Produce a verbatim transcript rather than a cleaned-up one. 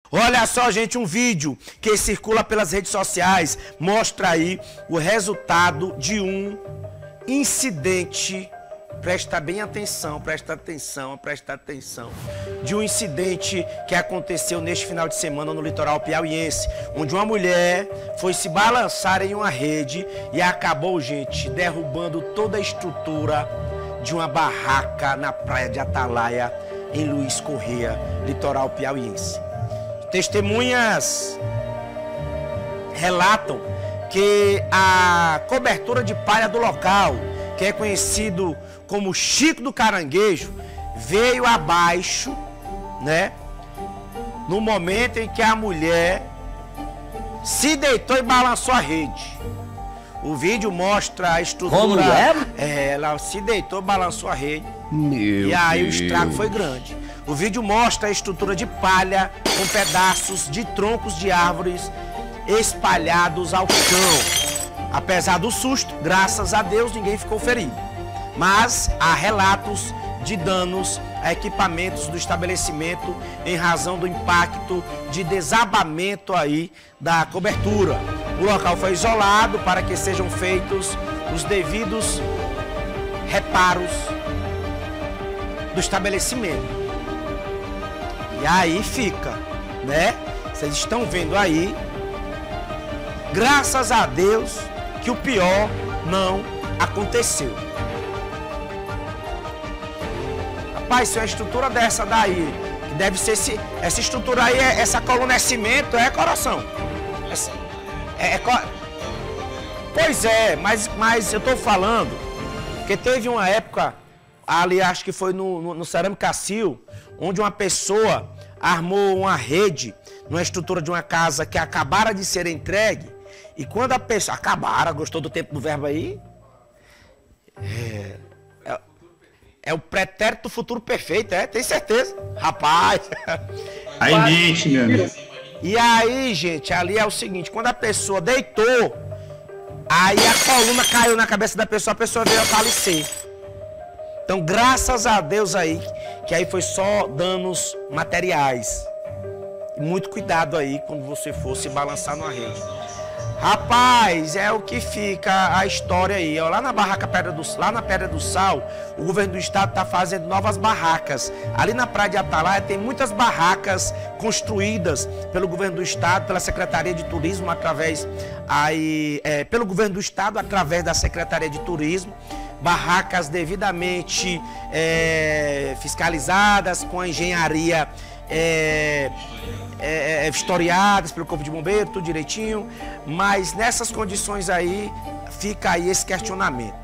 Olha só, gente, um vídeo que circula pelas redes sociais mostra aí o resultado de um incidente. Presta bem atenção, presta atenção, presta atenção. De um incidente que aconteceu neste final de semana no litoral piauiense, onde uma mulher foi se balançar em uma rede e acabou, gente, derrubando toda a estrutura de uma barraca na praia de Atalaia, em Luiz Correia, litoral piauiense. Testemunhas relatam que a cobertura de palha do local, que é conhecido como Chico do Caranguejo, veio abaixo, né? No momento em que a mulher se deitou e balançou a rede. O vídeo mostra a estrutura. Como é? É, ela se deitou e balançou a rede. Meu e aí Deus. o estrago foi grande. O vídeo mostra a estrutura de palha com pedaços de troncos de árvores espalhados ao chão. Apesar do susto, graças a Deus, ninguém ficou ferido. Mas há relatos de danos a equipamentos do estabelecimento em razão do impacto de desabamento aí da cobertura. O local foi isolado para que sejam feitos os devidos reparos do estabelecimento. E aí fica, né? Vocês estão vendo aí, graças a Deus, que o pior não aconteceu. Rapaz, se uma estrutura dessa daí, que deve ser esse, essa estrutura aí, essa coluna é cimento, é coração. É, é, é, pois é, mas, mas eu tô falando que teve uma época, ali acho que foi no, no, no Cerâmica Sil, onde uma pessoa armou uma rede numa estrutura de uma casa que acabara de ser entregue. E quando a pessoa... Acabaram, gostou do tempo do verbo aí? É, é, é o pretérito futuro perfeito, é? Tem certeza? Rapaz! Aí mente, meu amigo. E aí, gente, ali é o seguinte, quando a pessoa deitou, aí a coluna caiu na cabeça da pessoa, a pessoa veio a falecer. Então, graças a Deus aí, que aí foi só danos materiais. Muito cuidado aí quando você for se balançar numa rede. Rapaz, é o que fica a história aí. Ó, lá na barraca Pedra do, lá na Pedra do Sal, o governo do estado está fazendo novas barracas. Ali na praia de Atalaia tem muitas barracas construídas pelo governo do estado, pela Secretaria de Turismo, através aí, é, pelo governo do estado, através da Secretaria de Turismo. Barracas devidamente é, fiscalizadas, com a engenharia é, é, é, vistoriadas pelo Corpo de Bombeiro, tudo direitinho. Mas nessas condições aí, fica aí esse questionamento.